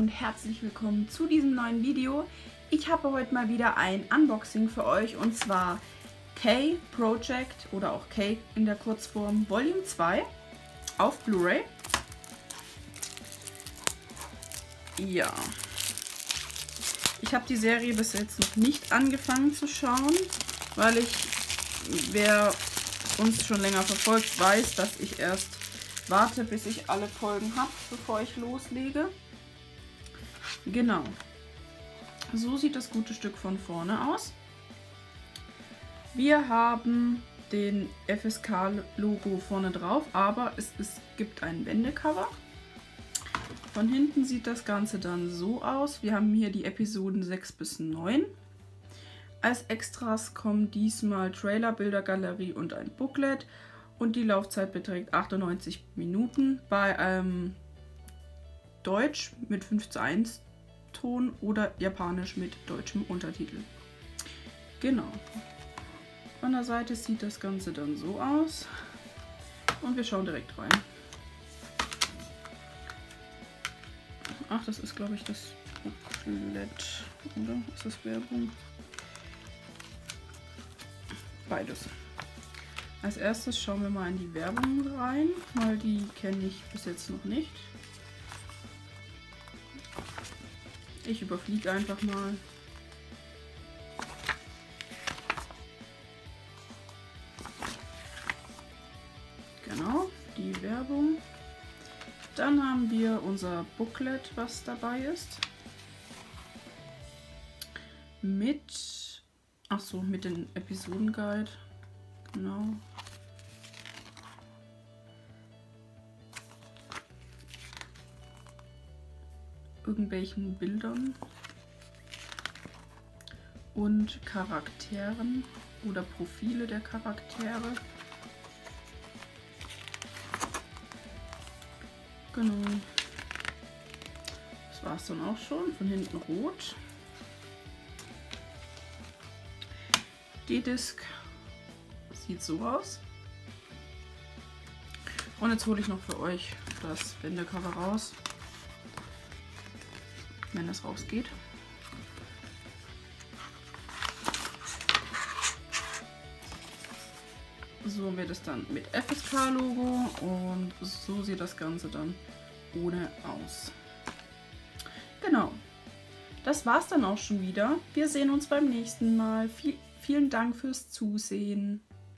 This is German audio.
herzlich willkommen zu diesem neuen Video. Ich habe heute mal wieder ein Unboxing für euch und zwar K Project oder auch K in der Kurzform Volume 2 auf Blu-ray. Ja, ich habe die Serie bis jetzt noch nicht angefangen zu schauen, weil wer uns schon länger verfolgt, weiß, dass ich erst warte, bis ich alle Folgen habe, bevor ich loslege. Genau. So sieht das gute Stück von vorne aus. Wir haben den FSK-Logo vorne drauf, aber es gibt ein Wendecover. Von hinten sieht das Ganze dann so aus. Wir haben hier die Episoden 6 bis 9. Als Extras kommen diesmal Trailer, Bildergalerie und ein Booklet. Und die Laufzeit beträgt 98 Minuten bei Deutsch mit 5:1 Ton oder Japanisch mit deutschem Untertitel. Genau. Von der Seite sieht das Ganze dann so aus. Und wir schauen direkt rein. Ach, das ist, glaube ich, das Booklet. Oder ist das Werbung? Beides. Als erstes schauen wir mal in die Werbung rein, weil die kenne ich bis jetzt noch nicht. Ich überfliege einfach mal. Genau, die Werbung. Dann haben wir unser Booklet, was dabei ist. Mit den Episodenguide. Genau. Irgendwelchen Bildern und Charakteren oder Profile der Charaktere. Genau. Das war es dann auch schon. Von hinten rot. Die Disc sieht so aus. Und jetzt hole ich noch für euch das Wendecover raus, wenn das rausgeht. So haben wir das dann mit FSK-Logo und so sieht das Ganze dann ohne aus. Genau, das war's dann auch schon wieder. Wir sehen uns beim nächsten Mal. Vielen Dank fürs Zusehen.